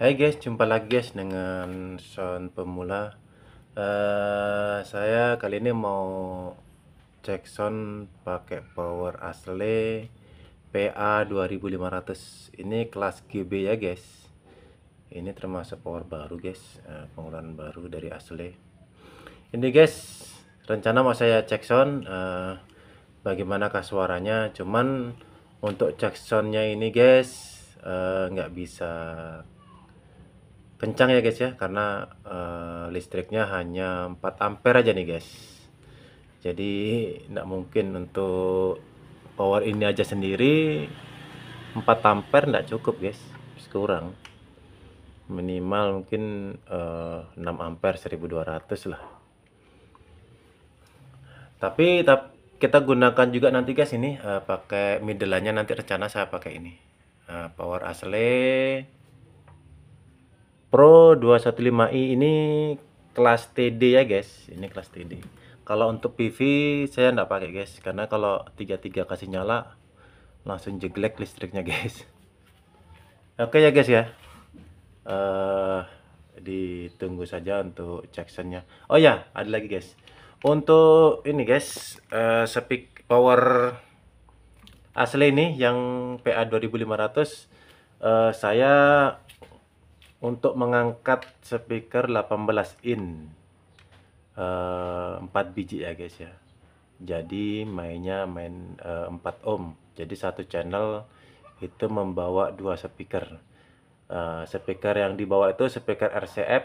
Hai guys, jumpa lagi guys dengan sound pemula. Saya kali ini mau cek sound pakai power Asle PA 2500. Ini kelas GB ya guys. Ini termasuk power baru guys, pengeluaran baru dari Asle. Ini guys, rencana mau saya cek sound, bagaimanakah suaranya. Cuman untuk cek soundnya ini guys, nggak bisa kencang ya guys ya, karena listriknya hanya 4 ampere aja nih guys. Jadi nggak mungkin untuk power ini aja sendiri 4 ampere nggak cukup guys, kurang. Minimal mungkin 6 ampere 1200 lah. Tapi kita gunakan juga nanti guys ini, pakai middle-nya nanti rencana saya pakai ini, power Asle Pro 215i. Ini kelas TD ya guys, ini kelas TD. Kalau untuk PV saya nggak pakai guys, karena kalau 33 kasih nyala langsung jeglek listriknya guys. Oke ya guys ya, ditunggu saja untuk cek soundnya. Oh ya, ada lagi guys, untuk ini guys, power Asle ini yang PA 2500, saya untuk mengangkat speaker 18 in 4 biji ya guys ya. Jadi main 4 ohm. Jadi satu channel itu membawa 2 speaker. Speaker yang dibawa itu speaker RCF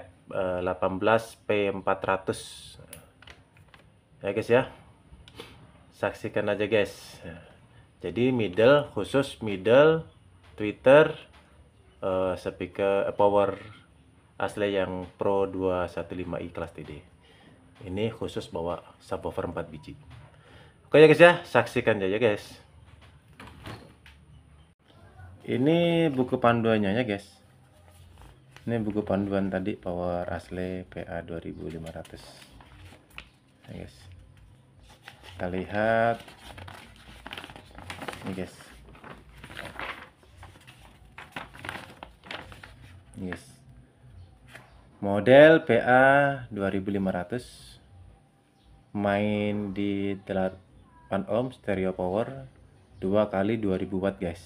18P400 ya guys ya. Saksikan aja guys. Jadi middle, khusus middle tweeter, speaker power Asle yang Pro 215i kelas TD. Ini khusus bawa subwoofer 4 biji. Oke ya guys ya, saksikan aja guys. Ini buku panduannya ya guys. Ini buku panduan tadi power Asle PA 2500 ya guys. Kita lihat ini guys. Yes. Model PA 2500, main di 8 ohm stereo power 2 kali 2000 watt guys.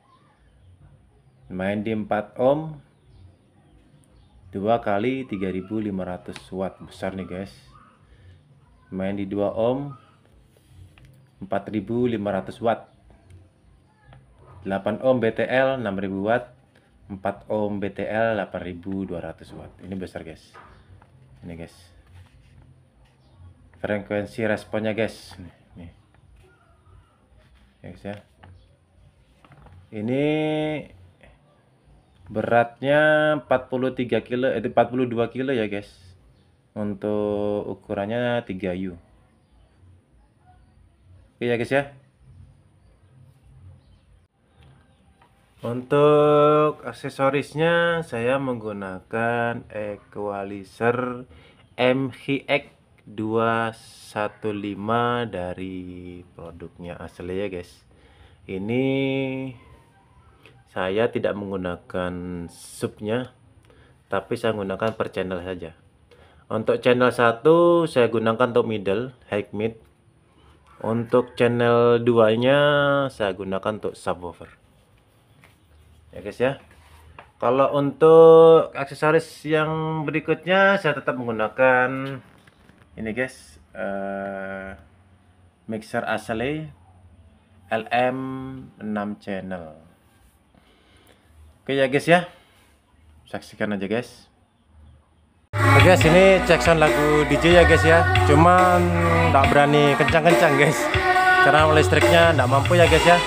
Main di 4 ohm 2 kali 3500 watt, besar nih guys. Main di 2 ohm 4500 watt. 8 ohm BTL 6000 watt. 4 ohm BTL 8200 watt. Ini besar guys. Ini guys, frekuensi responnya guys. Nih guys ya. Ini beratnya 43 kilo, 42 kilo ya guys. Untuk ukurannya 3U. Oke ya guys ya. Untuk aksesorisnya saya menggunakan equalizer MHX 215 dari produknya Asle ya guys. Ini saya tidak menggunakan subnya, tapi saya gunakan per channel saja. Untuk channel 1 saya gunakan untuk middle, high mid. Untuk channel 2 nya saya gunakan untuk subwoofer ya guys ya. Kalau untuk aksesoris yang berikutnya saya tetap menggunakan ini guys, mixer Asle LM 6 channel. Oke ya guys ya, saksikan aja guys. Oke guys, ini cek sound lagu DJ ya guys ya. Cuman nggak berani kencang-kencang guys, karena listriknya nggak mampu ya guys ya.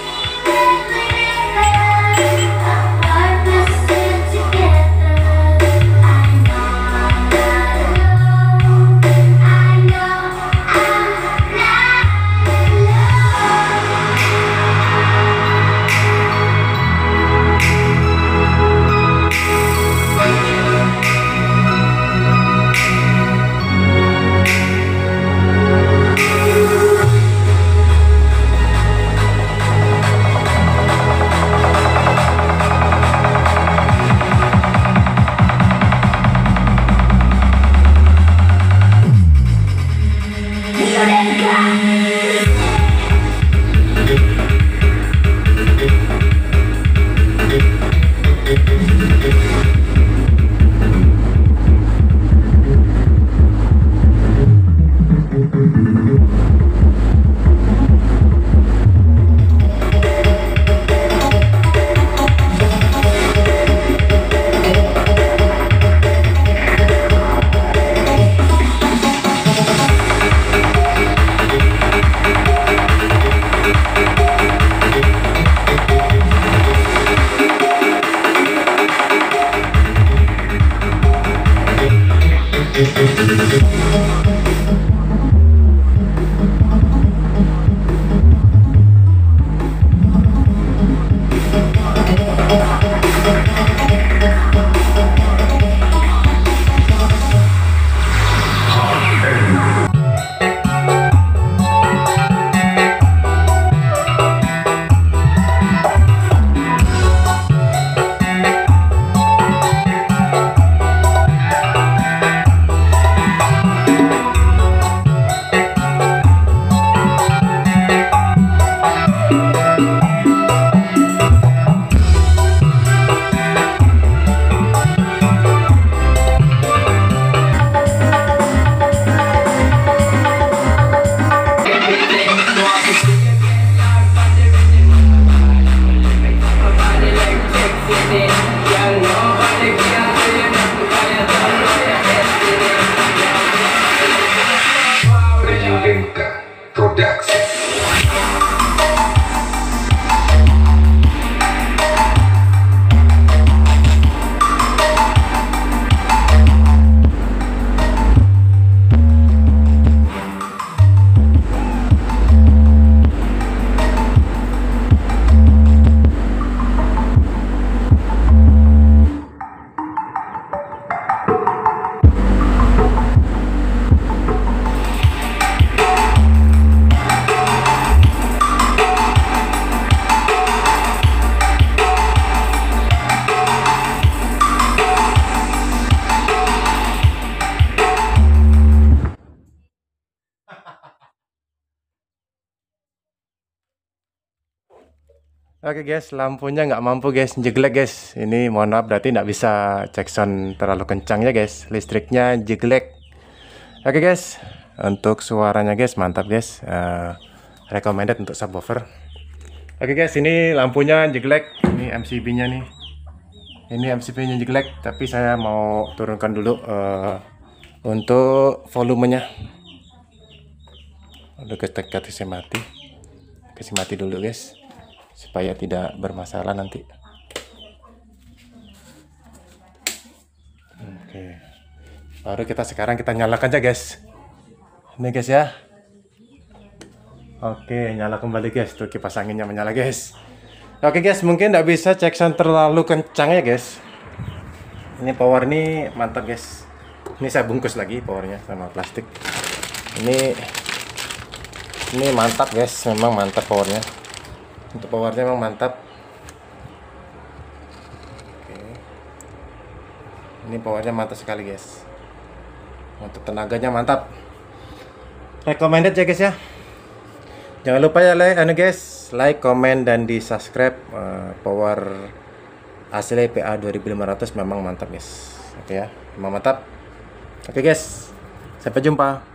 Oke guys, lampunya nggak mampu guys, jeglek guys. Ini mohon maaf, berarti nggak bisa cek sound terlalu kencang ya guys. Listriknya jeglek. Oke guys, untuk suaranya guys mantap guys. Recommended untuk subwoofer. Oke guys, ini lampunya jeglek. Ini MCB-nya nih. Ini MCB-nya jeglek, tapi saya mau turunkan dulu untuk volumenya. Udah kasih mati. Kasih mati dulu guys, supaya tidak bermasalah nanti. Oke, baru sekarang kita nyalakan aja guys. Ini guys ya. Oke, nyala kembali guys. Tuh kipas anginnya menyala guys. Oke guys, mungkin nggak bisa cek sound terlalu kencang ya guys. Ini power ini mantap guys. Ini saya bungkus lagi powernya sama plastik. Ini mantap guys, memang mantap powernya. Untuk powernya memang mantap. Oke. Ini powernya mantap sekali guys. Untuk tenaganya mantap. Recommended ya guys ya. Jangan lupa ya like, comment dan di subscribe. Power asli PA 2500 memang mantap guys. Oke ya, memang mantap. Oke guys, sampai jumpa.